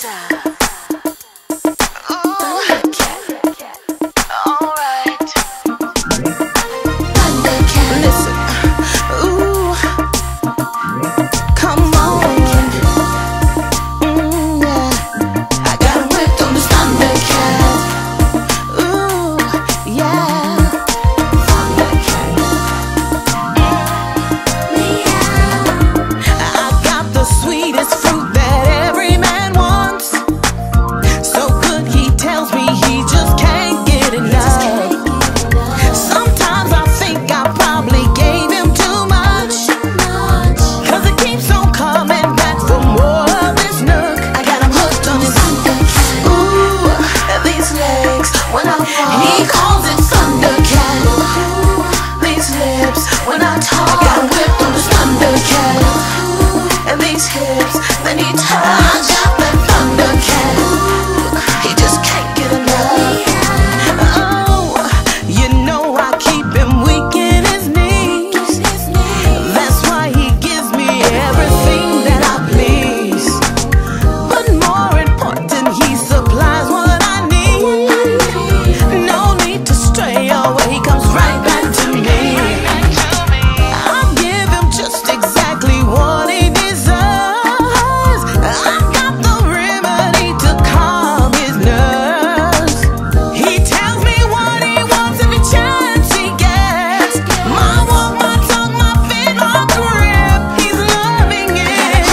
He calls it Thundercat. These lips, when I talk, I got him whipped on this Thundercat. And these hips, then he touch, I got that Thundercat. He just can't get enough. Oh, you know I keep him weak in his knees. That's why he gives me everything that I please. But more important, he supplies what I need. No need to stray away, he comes right back to me. I'll give him just exactly what he deserves. I've got the remedy to calm his nerves. He tells me what he wants every chance he gets. My walk, my talk, my fit, my grip, he's loving it.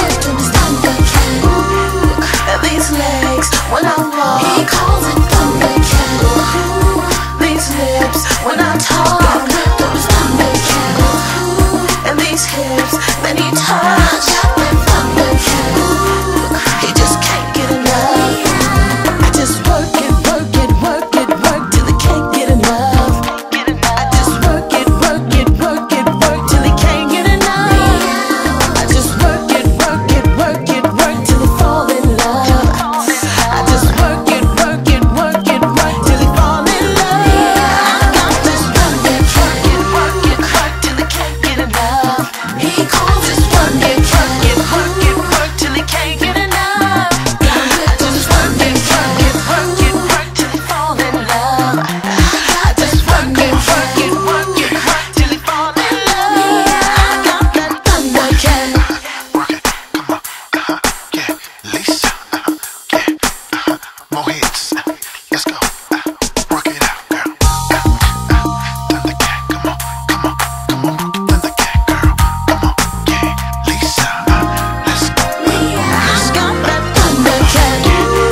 Ooh, these legs, when I walk, he calls it Thundercat. These lips, when I talk, I whip those Thundercat. And these hips, then he touch, I got that Thundercat. He just can't get enough. I just work it, work it, work it, work till he can't get enough. I just work it, work it, work it, work till he can't get enough. I just work it, work it, work it, work till he fall in love. I just work it, work it, work it, work till he fall in love. I got this work it, work it, work it, work till he can't get enough. He calls this work it, work it, work it, work till he can't get enough. I just work it, work it, work it, work till he fall in love. I just work it, work it, work it, work till he fall in love. I got that Thundercat. Work it, come on, yeah, Lisa, yeah, more hits, let's go, work it out, girl, Thundercat, come on, come on, come on, Thundercat, girl, come on, yeah, Lisa, let's go, I got that Thundercat.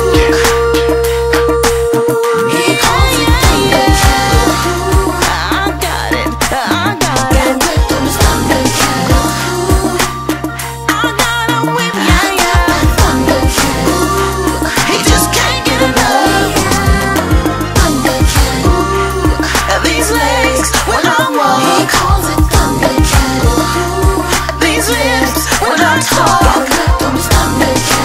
He calls it Thundercat. I got it, I got it. Whipped on this Thundercat. I got him whipped, yeah, yeah. Thundercat. He just can't get enough. Thundercat. These legs, when I walk, he calls it Thundercat. These lips, when I talk, I whipped on this Thundercat.